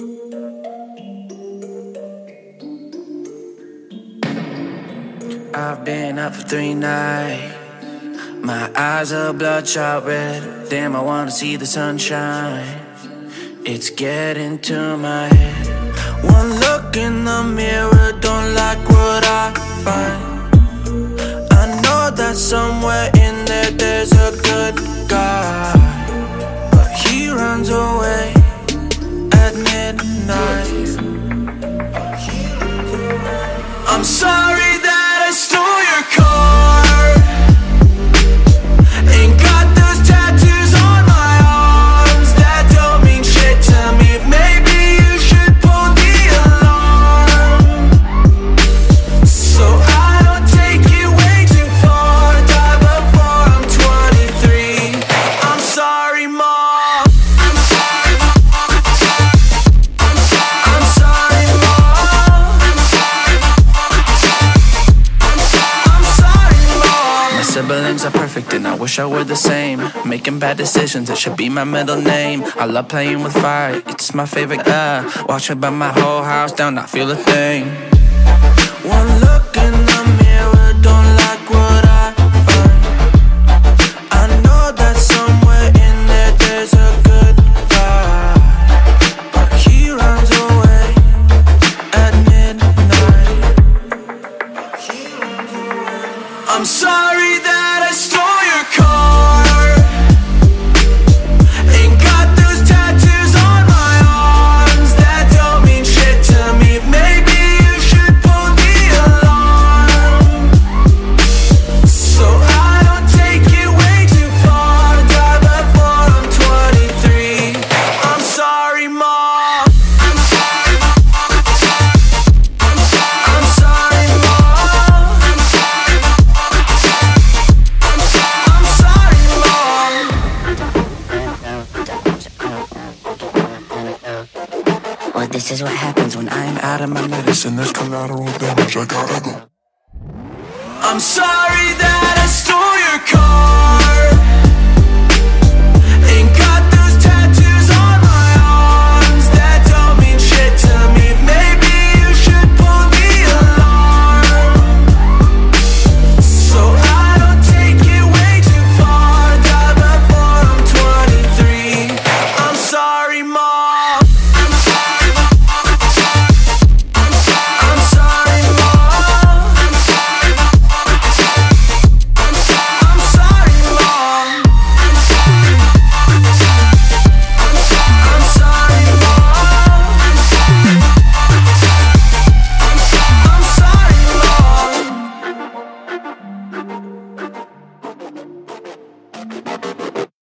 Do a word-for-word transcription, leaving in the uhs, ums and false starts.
I've been up for three nights. My eyes are bloodshot red. Damn, I wanna see the sunshine. It's getting to my head. One look in the mirror, don't like what I find. I know that somewhere in there there's a good guy, but he runs away at midnight. I'm sorry that I stole your car. Ain't got those tattoos on my arms that don't mean shit to me. Maybe you should pull the alarm, so I don't take it way too far. Die before I'm twenty-three. I'm sorry, Mom. I'm sorry, Mom. I'm sorry, Mom. I'm sorry, Mom. My siblings are perfect and I wish I were the same. Making bad decisions, it should be my middle name. I love playing with fire, it's my favorite, uh watch me burn my whole house down, not feel a thing. One look in the mirror, don't like what I find. I know that somewhere in there there's a good guy, but he runs away at midnight. I'm sorry that I stole your car. Ain't got those tattoos on my arms that don't mean shit to me. Maybe you should pull the alarm, so I don't take it way too far. Die before I'm twenty-three. I'm sorry, Mom. I'm sorry, Mom. I'm sorry, Mom. I'm sorry, Mom. Well, this is what happens when I'm out of my medicine. There's collateral damage, I gotta go. I'm sorry that I stole your car.